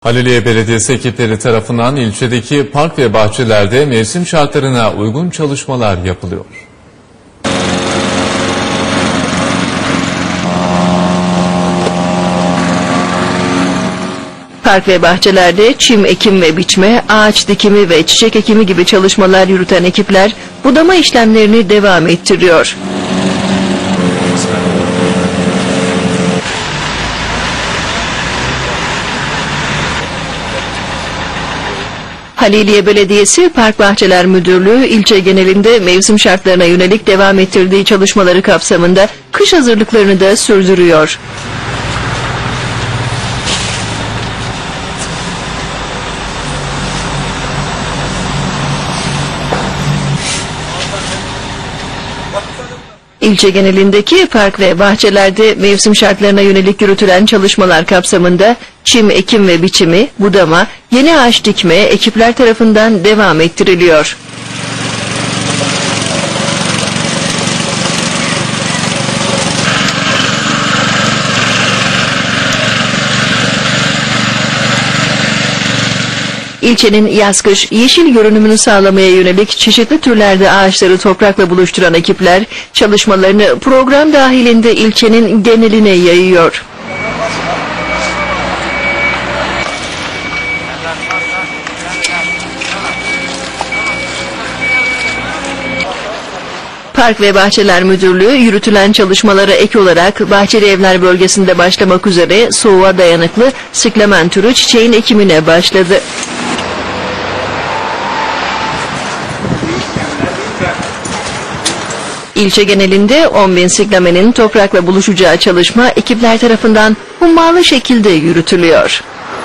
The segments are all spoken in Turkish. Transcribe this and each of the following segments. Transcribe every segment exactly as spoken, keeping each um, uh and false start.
Haliliye Belediyesi ekipleri tarafından ilçedeki park ve bahçelerde mevsim şartlarına uygun çalışmalar yapılıyor. Park ve bahçelerde çim ekim ve biçme, ağaç dikimi ve çiçek ekimi gibi çalışmalar yürüten ekipler budama işlemlerini devam ettiriyor. Haliliye Belediyesi Park Bahçeler Müdürlüğü ilçe genelinde mevsim şartlarına yönelik devam ettirdiği çalışmaları kapsamında kış hazırlıklarını da sürdürüyor. İlçe genelindeki park ve bahçelerde mevsim şartlarına yönelik yürütülen çalışmalar kapsamında çim ekim ve biçimi, budama, yeni ağaç dikme ekipler tarafından devam ettiriliyor. İlçenin yaz-kış yeşil görünümünü sağlamaya yönelik çeşitli türlerde ağaçları toprakla buluşturan ekipler çalışmalarını program dahilinde ilçenin geneline yayıyor. Park ve Bahçeler Müdürlüğü yürütülen çalışmalara ek olarak Bahçeli Evler bölgesinde başlamak üzere soğuğa dayanıklı siklamen türü çiçeğin ekimine başladı. İlçe genelinde on bin siklamenin toprakla buluşacağı çalışma ekipler tarafından hummalı şekilde yürütülüyor.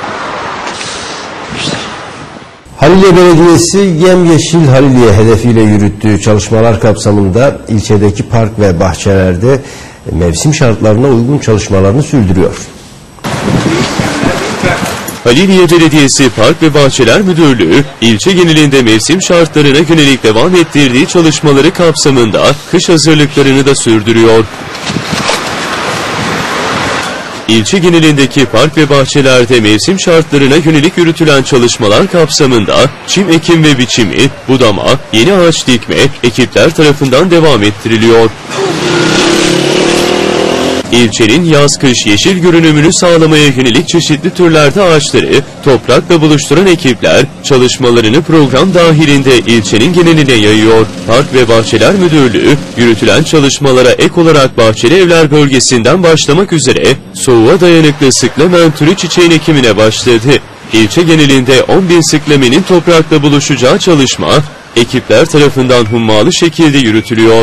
Haliliye Belediyesi Yemyeşil Haliliye hedefiyle yürüttüğü çalışmalar kapsamında ilçedeki park ve bahçelerde mevsim şartlarına uygun çalışmalarını sürdürüyor. Haliliye Belediyesi Park ve Bahçeler Müdürlüğü, ilçe genelinde mevsim şartlarına yönelik devam ettirdiği çalışmaları kapsamında kış hazırlıklarını da sürdürüyor. İlçe genelindeki park ve bahçelerde mevsim şartlarına yönelik yürütülen çalışmalar kapsamında çim ekim ve biçimi, budama, yeni ağaç dikme ekipler tarafından devam ettiriliyor. İlçenin yaz-kış yeşil görünümünü sağlamaya yönelik çeşitli türlerde ağaçları toprakla buluşturan ekipler çalışmalarını program dahilinde ilçenin geneline yayıyor. Park ve Bahçeler Müdürlüğü yürütülen çalışmalara ek olarak Bahçeli Evler bölgesinden başlamak üzere soğuğa dayanıklı siklamen türü çiçeğin ekimine başladı. İlçe genelinde on bin siklamenin toprakla buluşacağı çalışma ekipler tarafından hummalı şekilde yürütülüyor.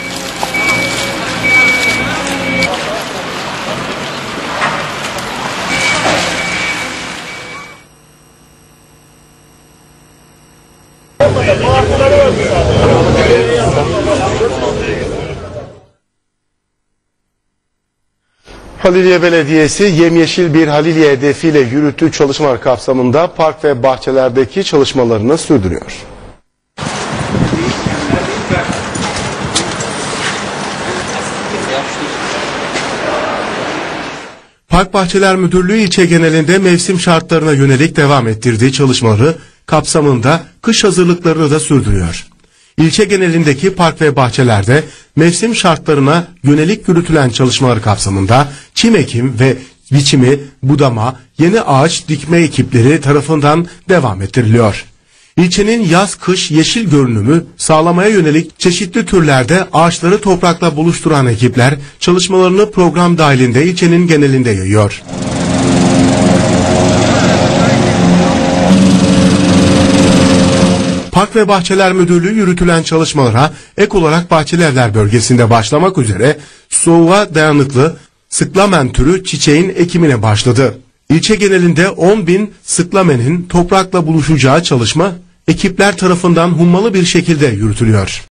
Haliliye Belediyesi yemyeşil bir Haliliye hedefiyle yürüttüğü çalışmalar kapsamında park ve bahçelerdeki çalışmalarını sürdürüyor. Park Bahçeler Müdürlüğü ilçe genelinde mevsim şartlarına yönelik devam ettirdiği çalışmaları kapsamında kış hazırlıklarını da sürdürüyor. İlçe genelindeki park ve bahçelerde mevsim şartlarına yönelik yürütülen çalışmalar kapsamında çim ekim ve biçimi, budama, yeni ağaç dikme ekipleri tarafından devam ettiriliyor. İlçenin yaz-kış yeşil görünümü sağlamaya yönelik çeşitli türlerde ağaçları toprakla buluşturan ekipler çalışmalarını program dahilinde ilçenin genelinde yayıyor. Park ve Bahçeler Müdürlüğü yürütülen çalışmalara ek olarak Bahçeli Evler bölgesinde başlamak üzere soğuğa dayanıklı siklamen türü çiçeğin ekimine başladı. İlçe genelinde on bin siklamenin toprakla buluşacağı çalışma ekipler tarafından hummalı bir şekilde yürütülüyor.